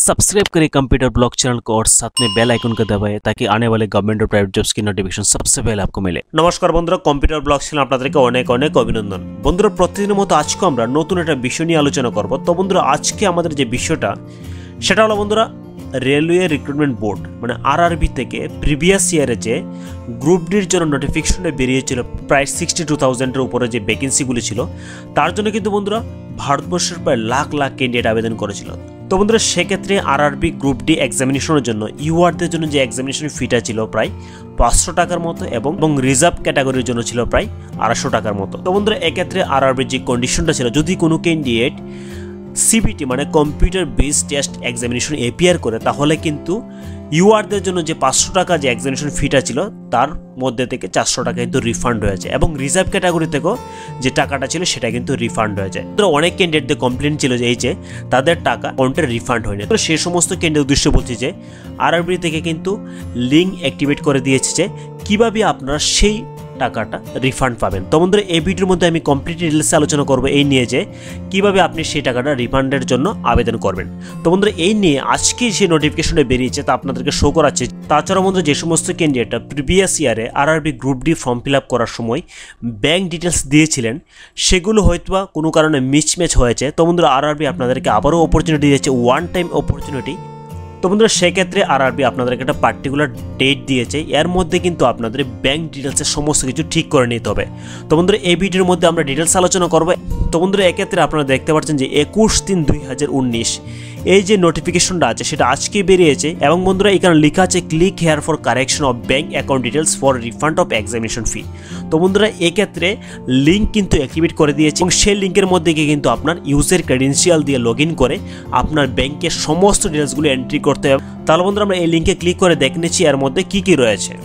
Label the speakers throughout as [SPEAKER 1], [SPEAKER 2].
[SPEAKER 1] Subscribe करें computer blog channel को और साथ में बेल आइकन को दबाएं ताकि आने वाले गवर्नमेंट और प्राइवेट जॉब्स की नोटिफिकेशन सबसे पहले आपको मिले। नमस्कार বন্ধুরা, কম্পিউটার ব্লগ চ্যানেল আপনাদেরকে অনেক অনেক অভিনন্দন। বন্ধুরা, প্রতিদিনের মতো আজকে আমরা নতুন একটা বিষয় নিয়ে আলোচনা করব। তো বন্ধুরা, আজকে আমাদের যে বিষয়টা সেটা হলো বন্ধুরা রেলওয়ে রিক্রুটমেন্ট বোর্ড মানে আরআরবি থেকে প্রিভিয়াস ইয়ারে যে গ্রুপ ডির জন্য নোটিফিকেশনে বেরিয়েছিল প্রায় 62,000 এর উপরে যে ভ্যাকেন্সিগুলি ছিল তার জন্য কিন্তু বন্ধুরা ভারতবর্ষের প্রায় লাখ লাখ ক্যান্ডিডেট আবেদন করেছিল। তো বন্ধুরা, সেক্ষেত্রে আরআরবি গ্রুপ ডি এক্সামিনেশনের জন্য ইউআরদের জন্য যে এক্সামিনেশন ফিটা ছিল প্রায় 500 টাকার মতো এবং রিজার্ভ ক্যাটাগরির জন্য ছিল প্রায় 250 টাকার মতো। তো বন্ধুরা, এক্ষেত্রে আরআরবির যে কন্ডিশনটা ছিল, যদি কোনো ক্যান্ডিডেট সিবিটি মানে computer base test examination appear করে তাহলে কিন্তু ইউআরদের জন্য যে 500 টাকা যে এক্সামিনেশন ফিটা ছিল তার মধ্যে থেকে 400 টাকা কিন্তু রিফান্ড হয়ে যায় এবং রিজার্ভ ক্যাটাগরি থেকেও যে টাকাটা ছিল সেটা কিন্তু রিফান্ড হয়ে যায়। তো অনেক ক্যান্ডিডেটদের কমপ্লেন ছিল যে এই যে তাদের টাকা অ্যাকাউন্টে রিফান্ড হয়নি। তো সেই সমস্ত ক্যান্ডিডেট উদ্দেশ্যে বলছি যে আরআরবি থেকে কিন্তু লিঙ্ক অ্যাক্টিভেট করে দিয়েছে যে কীভাবে আপনারা সেই টাকাটা রিফান্ড পাবেন। তো বন্ধুরা, এই ভিডিওর মধ্যে আমি কমপ্লিট ডিটেইলসে আলোচনা করব এই নিয়ে যে কিভাবে আপনি সেই টাকাটা রিফান্ডের জন্য আবেদন করবেন। তো বন্ধুরা, এই নিয়ে আজকে যে নোটিফিকেশনটা বেরিয়েছে তা আপনাদেরকে শো করাচ্ছে। তাছাড়া বন্ধুরা, যে সমস্ত ক্যান্ডিডেটরা প্রিভিয়াস ইয়ারে RRB group D form fill up করার সময় ব্যাঙ্ক ডিটেলস দিয়েছিলেন সেগুলো হয়তোবা কোনো কারণে মিসম্যাচ হয়েছে। তো বন্ধুরা, আরআরবি আপনাদেরকে আবারও অপরচুনিটি দিয়েছে, ওয়ান টাইম অপরচুনিটি। তো বন্ধুরা, সেক্ষেত্রে আরআরবি আপনাদেরকে একটা পার্টিকুলার ডেট দিয়েছে, এর মধ্যে কিন্তু আপনাদের ব্যাঙ্ক ডিটেলসের সমস্ত কিছু ঠিক করে নিতে হবে। তো বন্ধুরা, এই ভিডিওর মধ্যে আমরা ডিটেলস আলোচনা করব। তো বন্ধুরা, এক্ষেত্রে আপনারা দেখতে পাচ্ছেন যে 21/3/2019 এই যে নোটিফিকেশনটা আছে সেটা আজকে বেরিয়েছে এবং বন্ধুরা এখানে লেখা আছে click here for correction of bank account details for refund of examination fee. তো বন্ধুরা, এক্ষেত্রে লিঙ্ক কিন্তু অ্যাক্টিভেট করে দিয়েছে এবং সেই লিঙ্কের মধ্যে গিয়ে কিন্তু আপনার ইউজার ক্রেডেনশিয়াল দিয়ে লগ ইন করে আপনার ব্যাংকের সমস্ত ডিটেলসগুলো এন্ট্রি করতে হবে। তাহলে বন্ধুরা, আমরা এই লিঙ্কে ক্লিক করে দেখে নিচ্ছি এর মধ্যে কি কি রয়েছে।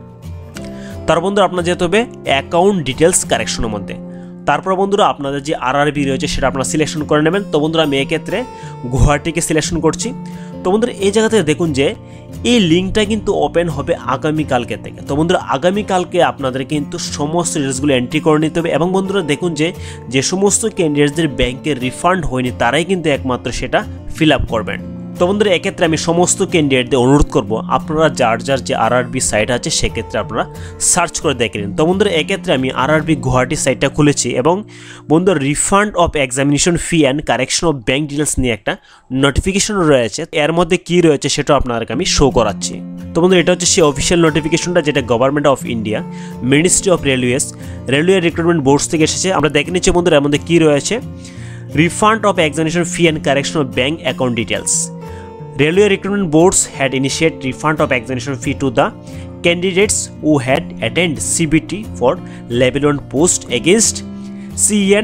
[SPEAKER 1] তার বন্ধুরা আপনার যেতে হবে অ্যাকাউন্ট ডিটেলস কারেকশনের মধ্যে। তারপর বন্ধুরা আপনাদের যে আরআরবি রয়েছে সেটা আপনারা সিলেকশন করে নেবেন। তো বন্ধুরা, আমি এক্ষেত্রে গুয়াহাটিকে সিলেকশন করছি। তো বন্ধুরা, এই জায়গা থেকে দেখুন যে এই লিঙ্কটা কিন্তু ওপেন হবে আগামীকালকে থেকে। তো বন্ধুরা, আগামীকালকে আপনাদের কিন্তু সমস্ত ডিটেলসগুলো এন্ট্রি করে নিতে হবে এবং বন্ধুরা দেখুন যে সমস্ত ক্যান্ডিডেটদের ব্যাংকের রিফান্ড হয়নি তারাই কিন্তু একমাত্র সেটা ফিল আপ করবেন। তো বন্ধুরা, এক্ষেত্রে আমি সমস্ত ক্যান্ডিডেটদের অনুরোধ করব আপনারা যার যে আরআরবি সাইট আছে সেক্ষেত্রে আপনারা সার্চ করে দেখে নিন। তো বন্ধুরা, এক্ষেত্রে আমি আরআরবি গুয়াহাটি সাইটটা খুলেছি এবং বন্ধুরা refund of examination fee and correction of bank details নিয়ে একটা নোটিফিকেশন রয়েছে, এর মধ্যে কি রয়েছে সেটাও আপনাদেরকে আমি শো করাচ্ছি। তো বন্ধুরা, এটা হচ্ছে সেই অফিসিয়াল নোটিফিকেশনটা যেটা government of India ministry of railway recruitment boards থেকে এসেছে। আমরা দেখে নিচ্ছি বন্ধুরা এর মধ্যে কি রয়েছে। Refund of examination fee and correction of bank account details. Railway Recruitment Boards had initiated refund of examination fee to the candidates who had attended CBT for level 1 post against CEN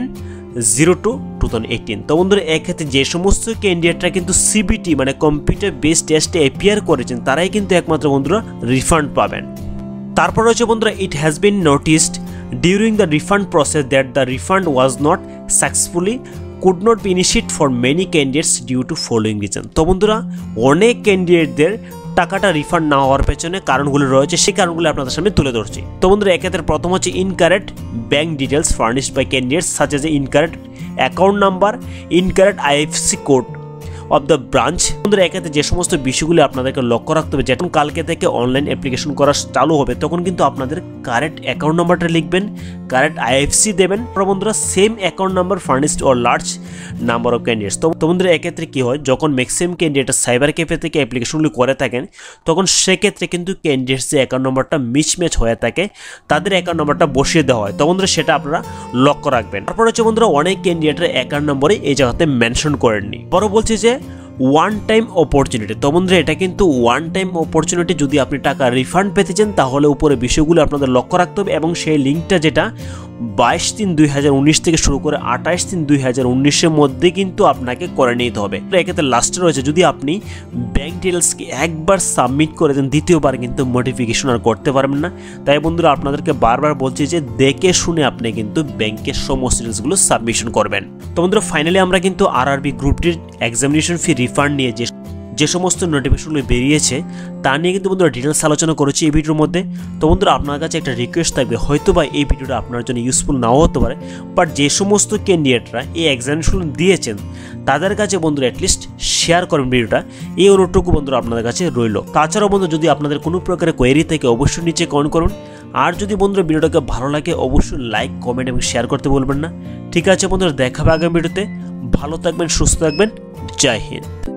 [SPEAKER 1] 02/2018। তো বন্ধুরা, এক্ষেত্রে যে সমস্ত ক্যান্ডিডেটরা কিন্তু CBT মানে computer base টেস্টে appear করেছেন তারাই কিন্তু একমাত্র বন্ধুরা রিফান্ড পাবেন। তারপর রয়েছে বন্ধুরা it has been noticed during the refund process that the refund was not successfully could not be initiated for many candidates due to following reason। তো বন্ধুরা, অনেক ক্যান্ডিডেটদের টাকাটা রিফান্ড না হওয়ার পেছনে কারণগুলো রয়েছে, সেই কারণগুলো আপনাদের সামনে তুলে ধরছি। তো বন্ধুরা, এক্ষেত্রে প্রথম হচ্ছে incorrect bank details furnished by candidates such as incorrect account number, incorrect IFSC code of the branch. বন্ধুরা, এক্ষেত্রে যে সমস্ত বিষয়গুলি আপনাদেরকে লক্ষ্য রাখতে হবে, যখন কালকে থেকে অনলাইন অ্যাপ্লিকেশন করা চালু হবে তখন কিন্তু আপনাদের কারেক্ট অ্যাকাউন্ট নাম্বারটা লিখবেন, কারেক্ট আইএফএসসি দেবেন। বন্ধুরা, same account number furnished or large number of candidates. তো বন্ধুরা, এক্ষেত্রে কী হয়, যখন ম্যাক্সিমাম ক্যান্ডিডেট সাইবার ক্যাফে থেকে অ্যাপ্লিকেশনগুলি করে থাকেন তখন সেক্ষেত্রে কিন্তু ক্যান্ডিডেটস যে অ্যাকাউন্ট নাম্বারটা মিসম্যাচ হয়ে থাকে তাদের অ্যাকাউন্ট নাম্বারটা বসিয়ে দেওয়া হয়। তো বন্ধুরা, সেটা আপনারা লক্ষ্য রাখবেন। তারপর হচ্ছে বন্ধুরা অনেক ক্যান্ডিডেটের অ্যাকাউন্ট নম্বরে এই জায়গাতে মেনশন করেননি। পরে বলছে যে ওয়ান টাইম অপরচুনিটি। তো বন্ধুরা, এটা কিন্তু ওয়ান টাইম অপরচুনিটি। যদি আপনি টাকা রিফান্ড পেতে চান তাহলে উপরে বিষয়গুলো আপনাদের লক্ষ্য রাখতে হবে এবং সেই লিঙ্কটা যেটা 22/3/2019 থেকে শুরু করে 28/3/2019 মধ্যে কিন্তু আপনাকে করে নিতে হবে। এক্ষেত্রে লাস্টে রয়েছে যদি আপনি ব্যাঙ্ক ডিটেলসকে একবার সাবমিট করে দেন দ্বিতীয়বার কিন্তু মডিফিকেশন আর করতে পারবেন না। তাই বন্ধুরা, আপনাদেরকে বারবার বলছি যে দেখে শুনে আপনি কিন্তু ব্যাংকের সমস্ত ডিটেলসগুলো সাবমিশন করবেন। তো বন্ধুরা, ফাইনালি আমরা কিন্তু আরআরবি গ্রুপ ডির এক্সামিনেশন ফি রিফান্ড নিয়ে যে যে সমস্ত নোটিফিকেশনগুলো বেরিয়েছে তা নিয়ে কিন্তু বন্ধুরা ডিটেলস আলোচনা করেছি এই ভিডিওর মধ্যে। তো বন্ধুরা আপনার কাছে একটা রিকোয়েস্ট থাকবে, হয়তো বা এই ভিডিওটা আপনার জন্য ইউজফুল নাও হতে পারে, বাট যে সমস্ত ক্যান্ডিডেটরা এই এক্সামিনেশন দিয়েছেন তাদের কাছে বন্ধুরা অ্যাটলিস্ট শেয়ার করবেন ভিডিওটা, এই অনুরোধটুকু বন্ধুরা আপনাদের কাছে রইল। তাছাড়াও বন্ধু যদি আপনাদের কোনো প্রকারের কোয়েরি থেকে অবশ্যই নিচে কমেন্ট করুন। আর যদি বন্ধুরা ভিডিওটাকে ভালো লাগে অবশ্যই লাইক, কমেন্ট এবং শেয়ার করতে বলবেন না। ঠিক আছে বন্ধুরা, দেখা হবে আগামী ভিডিওতে। ভালো থাকবেন, সুস্থ থাকবেন, জয় হিন্দ।